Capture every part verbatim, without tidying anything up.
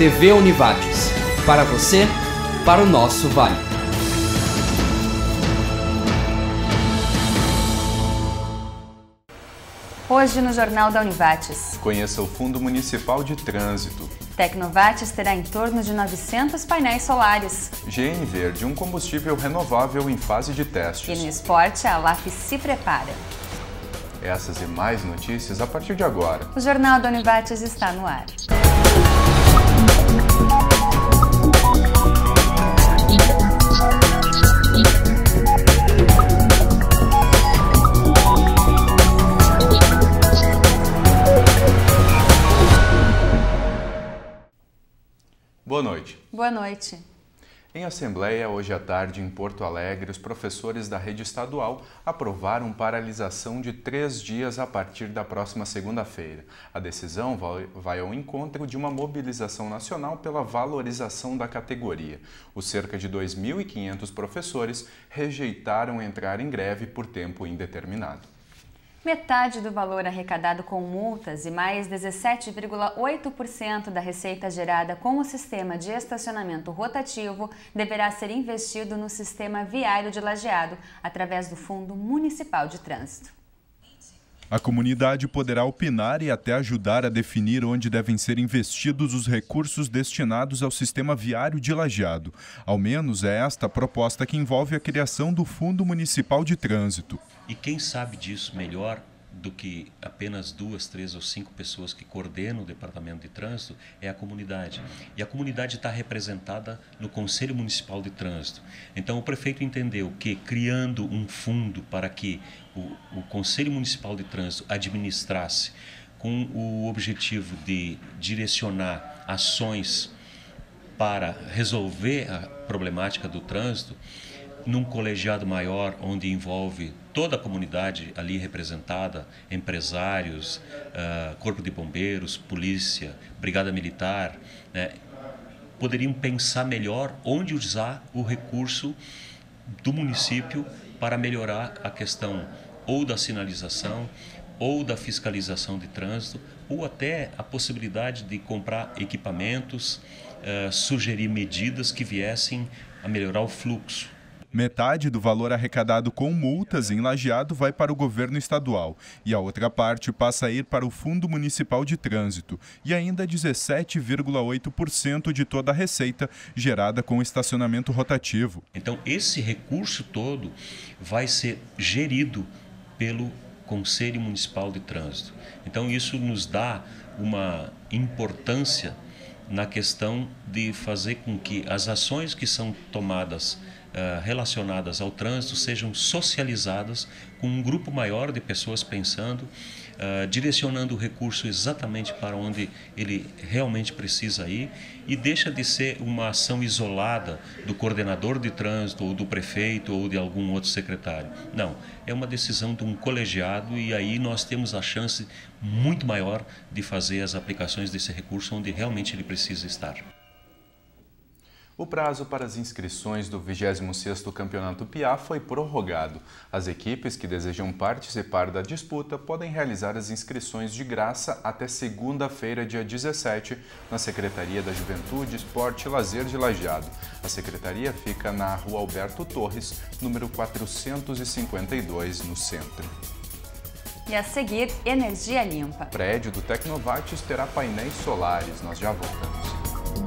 T V Univates. Para você, para o nosso Vale. Hoje no Jornal da Univates. Conheça o Fundo Municipal de Trânsito. Tecnovates terá em torno de novecentos painéis solares. G N Verde, um combustível renovável em fase de testes. E no esporte, a LAF se prepara. Essas e mais notícias a partir de agora. O Jornal da Univates está no ar. Boa noite. Boa noite. Em assembleia, hoje à tarde, em Porto Alegre, os professores da rede estadual aprovaram paralisação de três dias a partir da próxima segunda-feira. A decisão vai ao encontro de uma mobilização nacional pela valorização da categoria. Os cerca de dois mil e quinhentos professores rejeitaram entrar em greve por tempo indeterminado. Metade do valor arrecadado com multas e mais dezessete vírgula oito por cento da receita gerada com o sistema de estacionamento rotativo deverá ser investido no sistema viário de Lajeado, através do Fundo Municipal de Trânsito. A comunidade poderá opinar e até ajudar a definir onde devem ser investidos os recursos destinados ao sistema viário de Lajeado. Ao menos é esta a proposta que envolve a criação do Fundo Municipal de Trânsito. E quem sabe disso melhor do que apenas duas, três ou cinco pessoas que coordenam o Departamento de Trânsito é a comunidade. E a comunidade está representada no Conselho Municipal de Trânsito. Então o prefeito entendeu que, criando um fundo para que o, o Conselho Municipal de Trânsito administrasse com o objetivo de direcionar ações para resolver a problemática do trânsito, num colegiado maior, onde envolve toda a comunidade ali representada, empresários, uh, corpo de bombeiros, polícia, brigada militar, né, poderiam pensar melhor onde usar o recurso do município para melhorar a questão ou da sinalização, ou da fiscalização de trânsito, ou até a possibilidade de comprar equipamentos, uh, sugerir medidas que viessem a melhorar o fluxo. Metade do valor arrecadado com multas em Lajeado vai para o governo estadual e a outra parte passa a ir para o Fundo Municipal de Trânsito e ainda dezessete vírgula oito por cento de toda a receita gerada com o estacionamento rotativo. Então esse recurso todo vai ser gerido pelo Conselho Municipal de Trânsito. Então isso nos dá uma importância na questão de fazer com que as ações que são tomadas Uh, relacionadas ao trânsito sejam socializadas com um grupo maior de pessoas pensando, uh, direcionando o recurso exatamente para onde ele realmente precisa ir e deixa de ser uma ação isolada do coordenador de trânsito ou do prefeito ou de algum outro secretário. Não, é uma decisão de um colegiado e aí nós temos a chance muito maior de fazer as aplicações desse recurso onde realmente ele precisa estar. O prazo para as inscrições do vigésimo sexto Campeonato Piá foi prorrogado. As equipes que desejam participar da disputa podem realizar as inscrições de graça até segunda-feira, dia dezessete, na Secretaria da Juventude, Esporte e Lazer de Lajeado. A secretaria fica na Rua Alberto Torres, número quatrocentos e cinquenta e dois, no centro. E a seguir, energia limpa. O prédio do Tecnovates terá painéis solares. Nós já voltamos.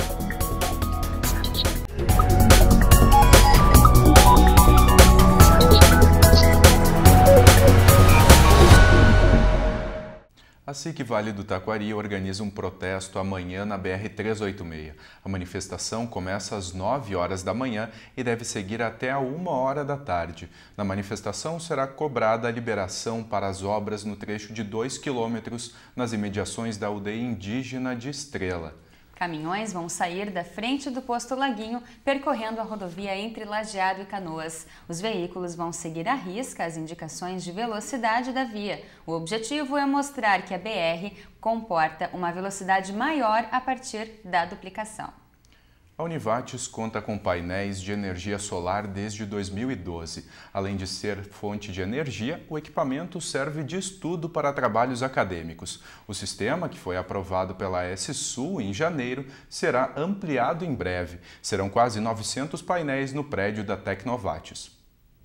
A S I C Vale do Taquari organiza um protesto amanhã na B R trezentos e oitenta e seis. A manifestação começa às nove horas da manhã e deve seguir até a uma hora da tarde. Na manifestação será cobrada a liberação para as obras no trecho de dois quilômetros nas imediações da aldeia indígena de Estrela. Caminhões vão sair da frente do posto Laguinho, percorrendo a rodovia entre Lajeado e Canoas. Os veículos vão seguir à risca as indicações de velocidade da via. O objetivo é mostrar que a B R comporta uma velocidade maior a partir da duplicação. A Univates conta com painéis de energia solar desde dois mil e doze. Além de ser fonte de energia, o equipamento serve de estudo para trabalhos acadêmicos. O sistema, que foi aprovado pela S-Sul em janeiro, será ampliado em breve. Serão quase novecentos painéis no prédio da Tecnovates.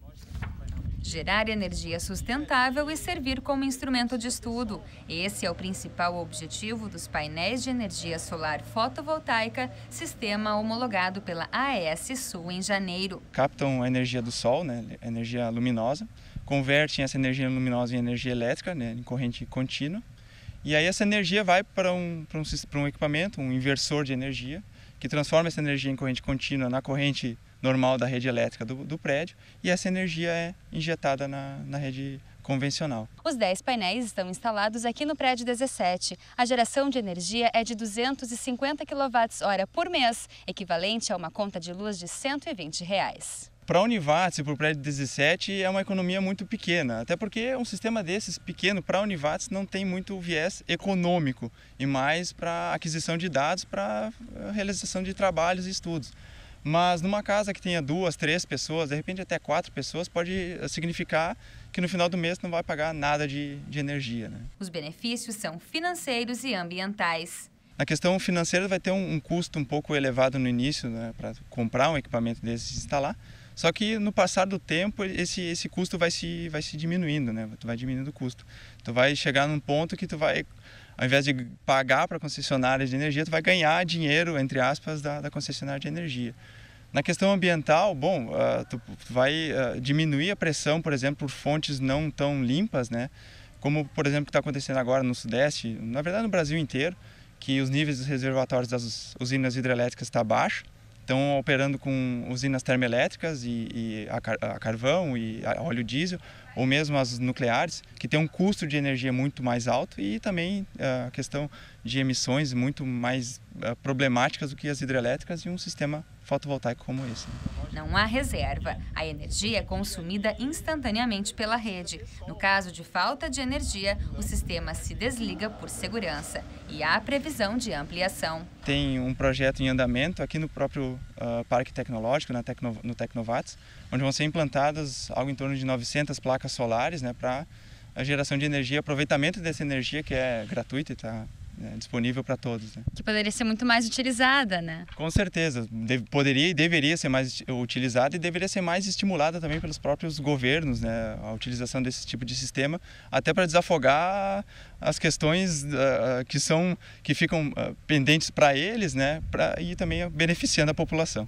Gerar energia sustentável e servir como instrumento de estudo. Esse é o principal objetivo dos painéis de energia solar fotovoltaica, sistema homologado pela A S-Sul em janeiro. Captam a energia do sol, né, energia luminosa, convertem essa energia luminosa em energia elétrica, né, em corrente contínua, e aí essa energia vai para um, para um, para um equipamento, um inversor de energia, que transforma essa energia em corrente contínua na corrente normal da rede elétrica do, do prédio, e essa energia é injetada na, na rede convencional. Os dez painéis estão instalados aqui no prédio dezessete. A geração de energia é de duzentos e cinquenta quilowatt-hora por mês, equivalente a uma conta de luz de cento e vinte reais. Para a Univates e para o prédio dezessete é uma economia muito pequena, até porque um sistema desses pequeno para a Univates não tem muito viés econômico e mais para aquisição de dados, para realização de trabalhos e estudos. Mas numa casa que tenha duas, três pessoas, de repente até quatro pessoas, pode significar que no final do mês não vai pagar nada de, de energia, né? Os benefícios são financeiros e ambientais. Na questão financeira vai ter um, um custo um pouco elevado no início, né, para comprar um equipamento desse e instalar. Só que no passar do tempo esse, esse custo vai se, vai se diminuindo, né? Tu vai diminuindo o custo. Tu vai chegar num ponto que tu vai, ao invés de pagar para a concessionária de energia, tu vai ganhar dinheiro, entre aspas, da, da concessionária de energia. Na questão ambiental, bom, uh, tu vai uh, diminuir a pressão, por exemplo, por fontes não tão limpas, né? Como, por exemplo, o que está acontecendo agora no Sudeste, na verdade no Brasil inteiro, que os níveis dos reservatórios das usinas hidrelétricas estão baixos, estão operando com usinas termoelétricas e, e a, car a carvão e a óleo diesel, ou mesmo as nucleares, que tem um custo de energia muito mais alto e também a questão de emissões muito mais uh, problemáticas do que as hidrelétricas e um sistema fotovoltaico como esse. Não há reserva. A energia é consumida instantaneamente pela rede. No caso de falta de energia, o sistema se desliga por segurança e há previsão de ampliação. Tem um projeto em andamento aqui no próprio uh, Parque Tecnológico, na Tecno, no Tecnovates, onde vão ser implantadas algo em torno de novecentas placas solares, né, para a geração de energia, aproveitamento dessa energia que é gratuita e está é, disponível para todos, né? Que poderia ser muito mais utilizada, né? Com certeza, deve, poderia e deveria ser mais utilizada e deveria ser mais estimulada também pelos próprios governos, né, a utilização desse tipo de sistema, até para desafogar as questões uh, que são que ficam uh, pendentes para eles, né, pra, e também beneficiando a população.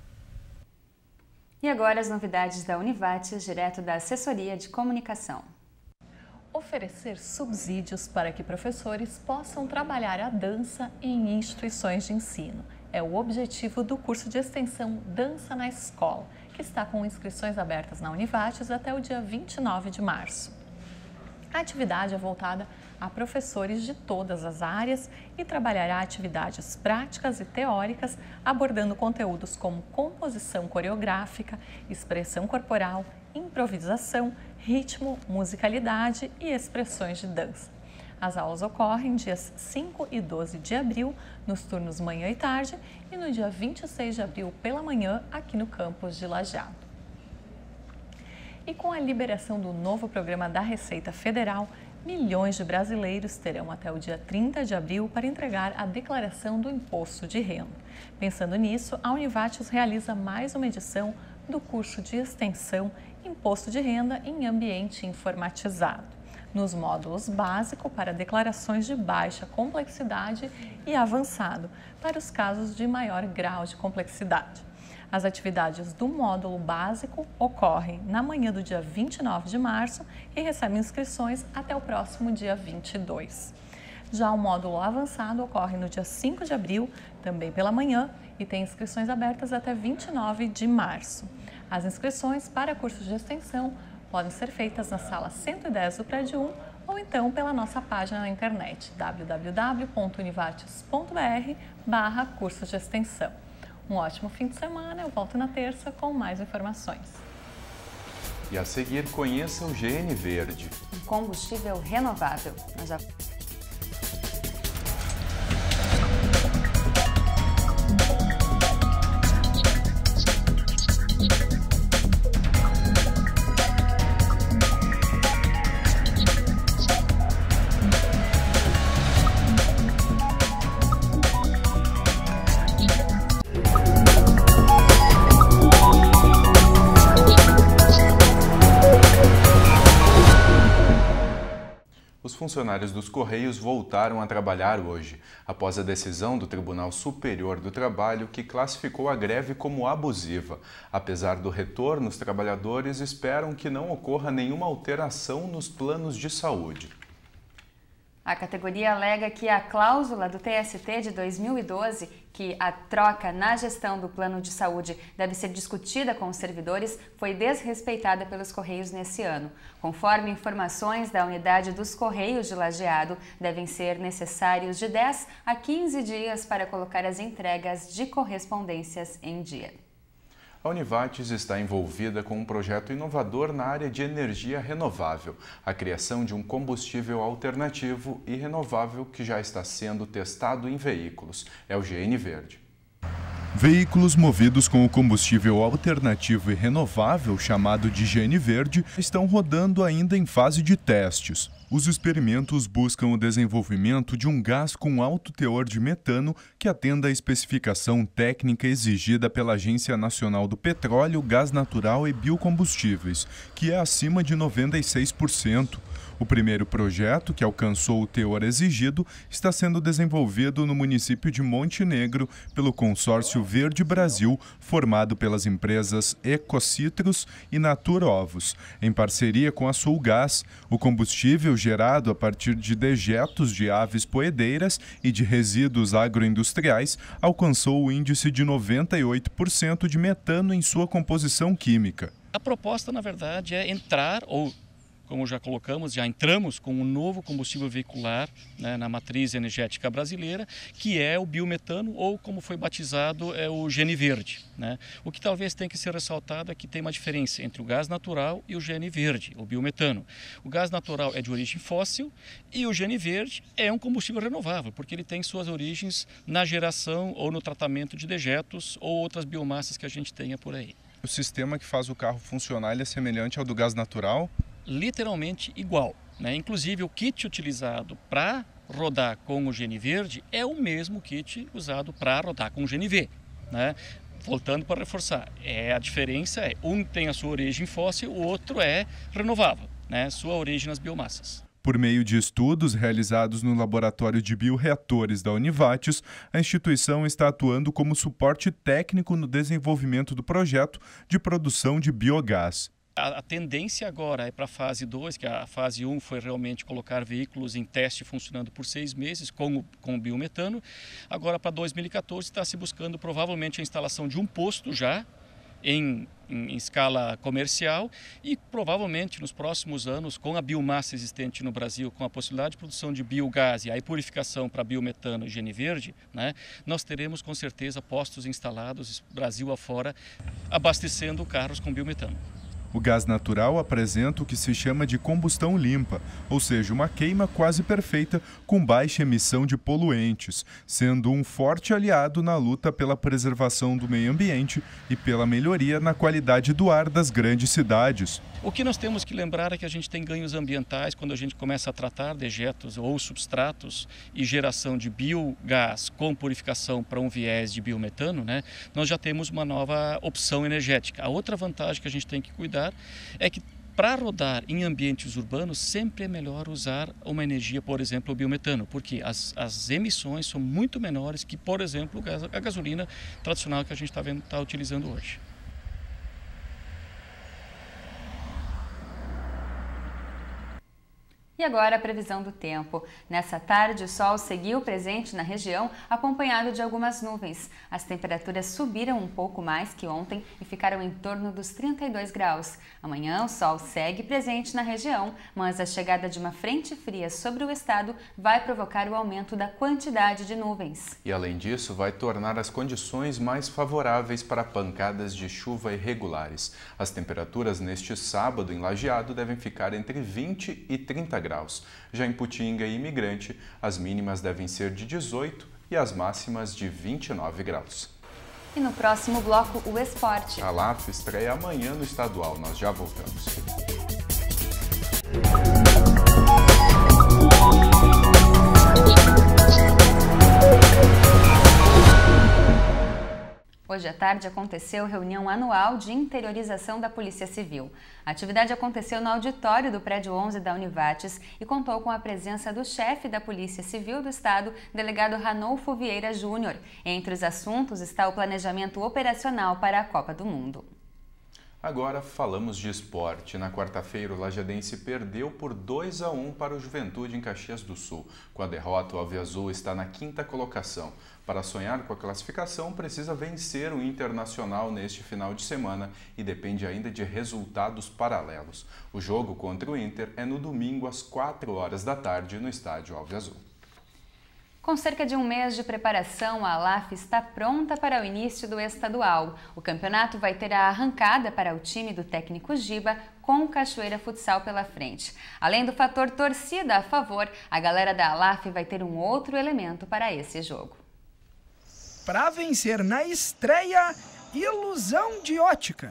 E agora as novidades da Univates, direto da Assessoria de Comunicação. Oferecer subsídios para que professores possam trabalhar a dança em instituições de ensino. É o objetivo do curso de extensão Dança na Escola, que está com inscrições abertas na Univates até o dia vinte e nove de março. A atividade é voltada a professores de todas as áreas e trabalhará atividades práticas e teóricas, abordando conteúdos como composição coreográfica, expressão corporal, improvisação, ritmo, musicalidade e expressões de dança. As aulas ocorrem dias cinco e doze de abril, nos turnos manhã e tarde, e no dia vinte e seis de abril pela manhã, aqui no campus de Lajeado. E com a liberação do novo programa da Receita Federal, milhões de brasileiros terão até o dia trinta de abril para entregar a declaração do imposto de renda. Pensando nisso, a Univates realiza mais uma edição do curso de extensão Imposto de Renda em Ambiente Informatizado, nos módulos básico para declarações de baixa complexidade e avançado para os casos de maior grau de complexidade. As atividades do módulo básico ocorrem na manhã do dia vinte e nove de março e recebem inscrições até o próximo dia vinte e dois. Já o módulo avançado ocorre no dia cinco de abril, também pela manhã, e tem inscrições abertas até vinte e nove de março. As inscrições para cursos de extensão podem ser feitas na sala cento e dez do prédio um ou então pela nossa página na internet w w w ponto univates ponto b r barra cursos de extensão. Um ótimo fim de semana, eu volto na terça com mais informações. E a seguir, conheça o G N Verde. Um combustível renovável. Nós já... funcionários dos Correios voltaram a trabalhar hoje, após a decisão do Tribunal Superior do Trabalho que classificou a greve como abusiva. Apesar do retorno, os trabalhadores esperam que não ocorra nenhuma alteração nos planos de saúde. A categoria alega que a cláusula do T S T de dois mil e doze, que a troca na gestão do plano de saúde deve ser discutida com os servidores, foi desrespeitada pelos Correios nesse ano. Conforme informações da unidade dos Correios de Lajeado, devem ser necessários de dez a quinze dias para colocar as entregas de correspondências em dia. A Univates está envolvida com um projeto inovador na área de energia renovável, a criação de um combustível alternativo e renovável que já está sendo testado em veículos. É o G N Verde. Veículos movidos com o combustível alternativo e renovável, chamado de G N Verde, estão rodando ainda em fase de testes. Os experimentos buscam o desenvolvimento de um gás com alto teor de metano que atenda à especificação técnica exigida pela Agência Nacional do Petróleo, Gás Natural e Biocombustíveis, que é acima de noventa e seis por cento. O primeiro projeto, que alcançou o teor exigido, está sendo desenvolvido no município de Montenegro pelo consórcio Verde Brasil, formado pelas empresas Ecocitrus e Natura Ovos, em parceria com a Sulgás. O combustível gerado a partir de dejetos de aves poedeiras e de resíduos agroindustriais alcançou o índice de noventa e oito por cento de metano em sua composição química. A proposta, na verdade, é entrar ou como já colocamos, já entramos com um novo combustível veicular, né, na matriz energética brasileira, que é o biometano, ou como foi batizado, é o G N Verde. Né? O que talvez tenha que ser ressaltado é que tem uma diferença entre o gás natural e o G N Verde, o biometano. O gás natural é de origem fóssil e o G N Verde é um combustível renovável, porque ele tem suas origens na geração ou no tratamento de dejetos ou outras biomassas que a gente tenha por aí. O sistema que faz o carro funcionar ele é semelhante ao do gás natural? Literalmente igual, né? Inclusive o kit utilizado para rodar com o G N Verde é o mesmo kit usado para rodar com o G N V, né? Voltando para reforçar, é, a diferença é um tem a sua origem fóssil, o outro é renovável, né? Sua origem nas biomassas. Por meio de estudos realizados no Laboratório de Bioreatores da Univates, a instituição está atuando como suporte técnico no desenvolvimento do projeto de produção de biogás. A, a tendência agora é para a fase dois, que a fase um foi realmente colocar veículos em teste funcionando por seis meses com o, com o biometano. Agora para dois mil e quatorze está se buscando provavelmente a instalação de um posto já em, em, em escala comercial e provavelmente nos próximos anos, com a biomassa existente no Brasil, com a possibilidade de produção de biogás e a purificação para biometano e G N Verde, né, nós teremos com certeza postos instalados Brasil afora abastecendo carros com biometano. O gás natural apresenta o que se chama de combustão limpa, ou seja, uma queima quase perfeita com baixa emissão de poluentes, sendo um forte aliado na luta pela preservação do meio ambiente e pela melhoria na qualidade do ar das grandes cidades. O que nós temos que lembrar é que a gente tem ganhos ambientais quando a gente começa a tratar dejetos ou substratos e geração de biogás com purificação para um viés de biometano, né? Nós já temos uma nova opção energética. A outra vantagem que a gente tem que cuidar é que para rodar em ambientes urbanos sempre é melhor usar uma energia, por exemplo, o biometano, porque as, as emissões são muito menores que, por exemplo, a gasolina tradicional que a gente está tá utilizando hoje. E agora a previsão do tempo. Nessa tarde, o sol seguiu presente na região, acompanhado de algumas nuvens. As temperaturas subiram um pouco mais que ontem e ficaram em torno dos trinta e dois graus. Amanhã, o sol segue presente na região, mas a chegada de uma frente fria sobre o estado vai provocar o aumento da quantidade de nuvens. E além disso, vai tornar as condições mais favoráveis para pancadas de chuva irregulares. As temperaturas neste sábado em Lajeado devem ficar entre vinte e trinta graus. Já em Putinga e Imigrante, as mínimas devem ser de dezoito e as máximas de vinte e nove graus. E no próximo bloco, o esporte. A L A F estreia amanhã no estadual. Nós já voltamos. Hoje à tarde aconteceu reunião anual de interiorização da Polícia Civil. A atividade aconteceu no auditório do prédio onze da Univates e contou com a presença do chefe da Polícia Civil do Estado, delegado Ranolfo Vieira Júnior. Entre os assuntos está o planejamento operacional para a Copa do Mundo. Agora falamos de esporte. Na quarta-feira, o Lajadense perdeu por dois a um para o Juventude em Caxias do Sul. Com a derrota, o Alviazul está na quinta colocação. Para sonhar com a classificação, precisa vencer o Internacional neste final de semana e depende ainda de resultados paralelos. O jogo contra o Inter é no domingo às quatro horas da tarde no estádio Alviazul. Com cerca de um mês de preparação, a ALAF está pronta para o início do estadual. O campeonato vai ter a arrancada para o time do técnico Giba, com o Cachoeira Futsal pela frente. Além do fator torcida a favor, a galera da ALAF vai ter um outro elemento para esse jogo. Para vencer na estreia, ilusão de ótica.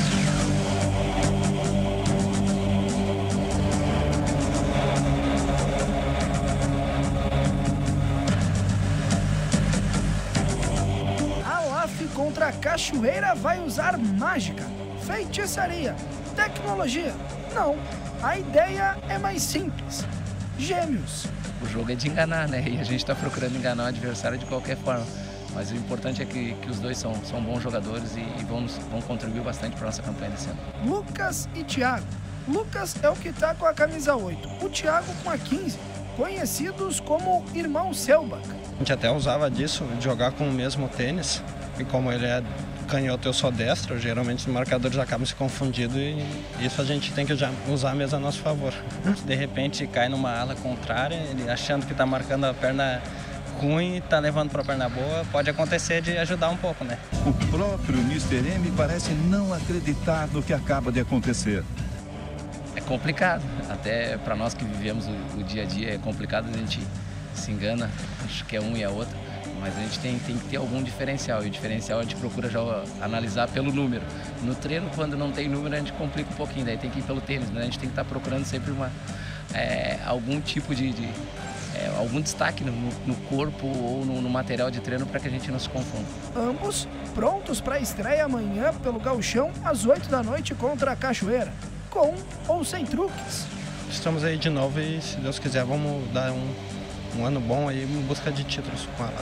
Contra a Cachoeira vai usar mágica, feitiçaria, tecnologia. Não, a ideia é mais simples. Gêmeos. O jogo é de enganar, né? E a gente está procurando enganar o adversário de qualquer forma. Mas o importante é que, que os dois são, são bons jogadores e, e vão, vão contribuir bastante para a nossa campanha desse ano. Lucas e Thiago. Lucas é o que está com a camisa oito, o Thiago com a quinze, conhecidos como irmão Selbach. A gente até usava disso, de jogar com o mesmo tênis. E como ele é canhoto, eu sou destro, geralmente os marcadores acabam se confundindo e isso a gente tem que usar mesmo a nosso favor. De repente cai numa ala contrária, ele achando que está marcando a perna ruim e está levando para a perna boa, pode acontecer de ajudar um pouco, né? O próprio mister M parece não acreditar no que acaba de acontecer. É complicado, até para nós que vivemos o, o dia a dia é complicado, a gente se engana, acho que é um e é outro. Mas a gente tem, tem que ter algum diferencial, e o diferencial a gente procura já analisar pelo número. No treino, quando não tem número, a gente complica um pouquinho, daí tem que ir pelo tênis, mas a gente tem que estar procurando sempre uma, é, algum tipo de, de é, algum destaque no, no corpo ou no, no material de treino para que a gente não se confunda. Ambos prontos para a estreia amanhã pelo Gauchão às oito da noite contra a Cachoeira, com ou sem truques. Estamos aí de novo e, se Deus quiser, vamos dar um... Um ano bom aí em busca de títulos com a ALAF.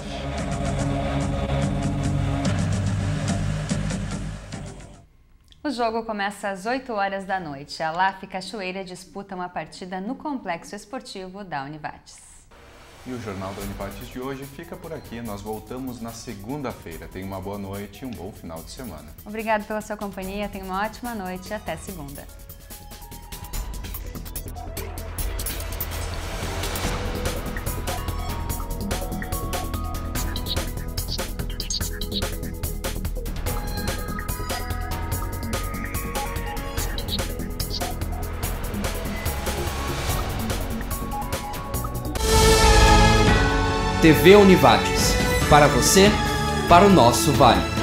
O jogo começa às oito horas da noite. A ALAF e Cachoeira disputam a partida no Complexo Esportivo da Univates. E o Jornal da Univates de hoje fica por aqui. Nós voltamos na segunda-feira. Tenha uma boa noite e um bom final de semana. Obrigado pela sua companhia. Tenha uma ótima noite e até segunda. T V Univates, para você, para o nosso Vale.